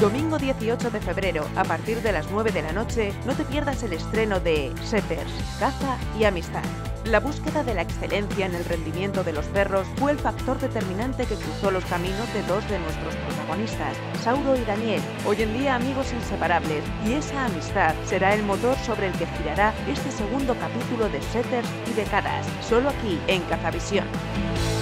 Domingo 18 de febrero, a partir de las 9 de la noche, no te pierdas el estreno de Setters, Caza y Amistad. La búsqueda de la excelencia en el rendimiento de los perros fue el factor determinante que cruzó los caminos de dos de nuestros protagonistas, Sauro y Daniel, hoy en día amigos inseparables, y esa amistad será el motor sobre el que girará este segundo capítulo de Setters y Décadas, solo aquí en Cazavisión.